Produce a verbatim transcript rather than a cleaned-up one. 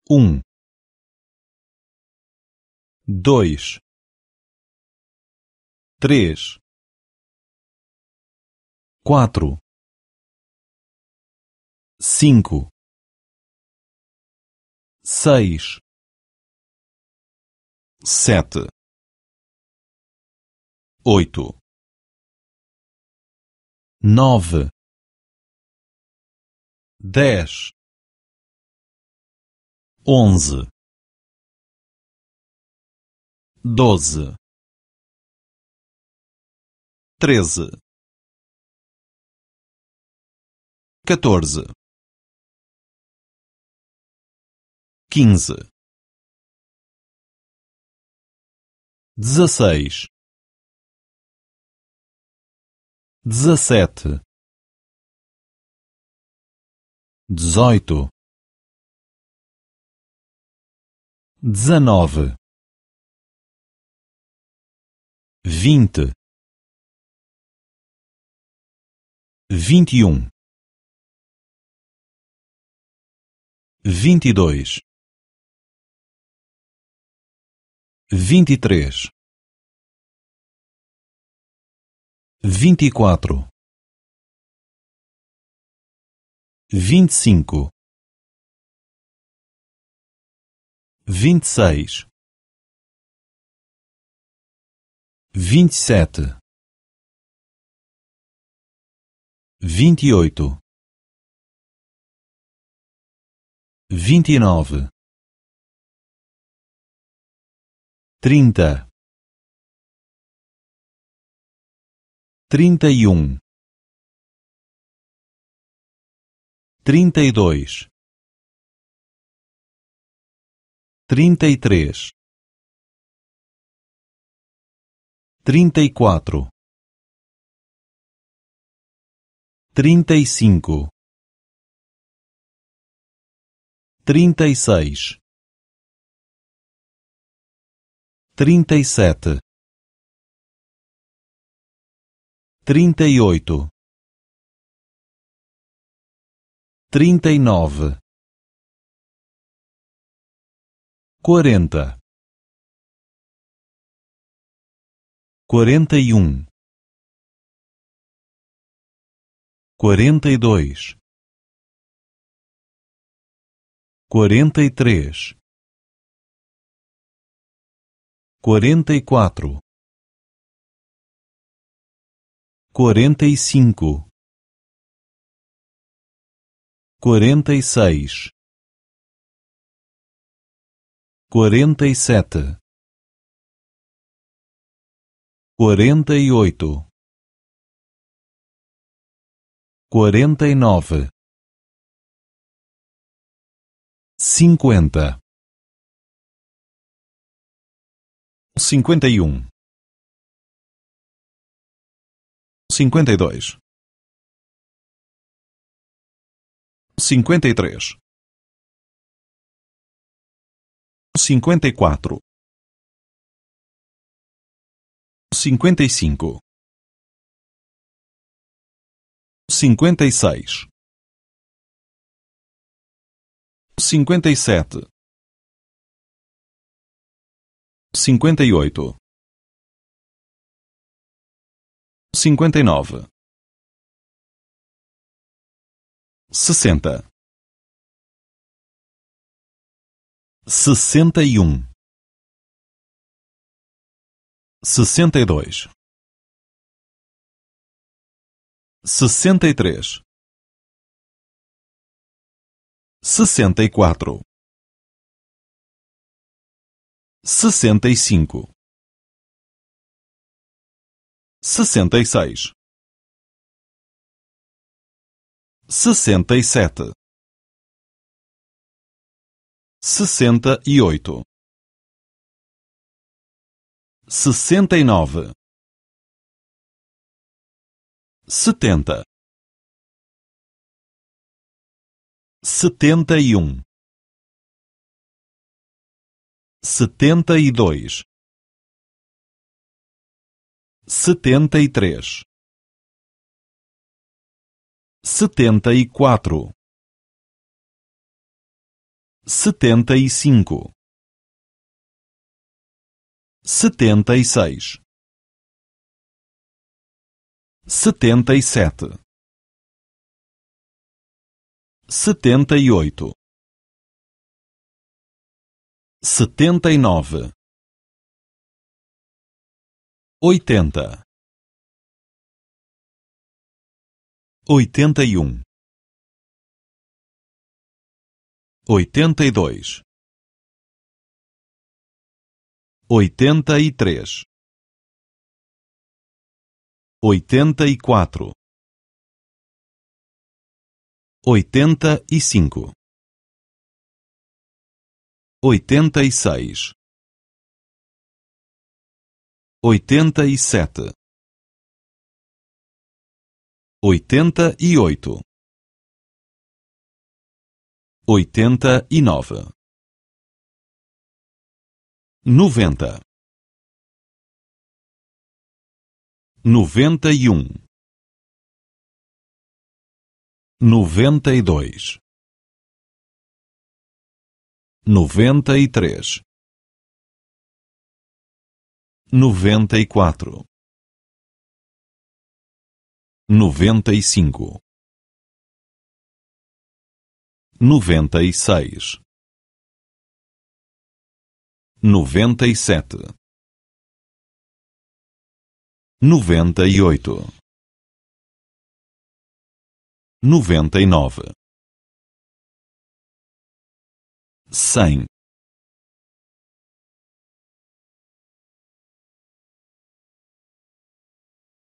Um, dois, três, quatro, cinco, seis, sete, oito, nove, dez, onze, doze, treze, quatorze, quinze, dezesseis, dezessete, dezoito, dezenove, vinte, vinte e um, vinte e dois, vinte e três, vinte e quatro, vinte e cinco, vinte e seis, vinte e sete, vinte e oito, vinte e nove, trinta, trinta e um, trinta e dois, trinta e três, trinta e quatro, trinta e cinco, trinta e seis, trinta e sete, trinta e oito, trinta e nove, quarenta, quarenta e um, quarenta e dois, quarenta e três, quarenta e quatro, quarenta e cinco, quarenta e seis, quarenta e sete, quarenta e oito, quarenta e nove, cinquenta, cinquenta e um, cinquenta e dois, cinquenta e três, cinquenta e quatro, cinquenta e cinco, cinquenta e seis, cinquenta e sete, cinquenta e oito, cinquenta e nove, sessenta, sessenta e um, sessenta e dois, sessenta e três, sessenta e quatro, sessenta e cinco, sessenta e seis, sessenta e sete, sessenta e oito, sessenta e nove, setenta, setenta e um, setenta e dois, setenta e três, setenta e quatro, setenta e cinco, setenta e seis, setenta e sete, setenta e oito, setenta e nove, oitenta, oitenta e um, oitenta e dois, oitenta e três, oitenta e quatro, oitenta e cinco, oitenta e seis, oitenta e sete, oitenta e oito, oitenta e nove, noventa, noventa e um, noventa e dois, noventa e três, noventa e quatro, noventa e cinco, noventa e seis, noventa e sete, noventa e oito, noventa e nove, cem.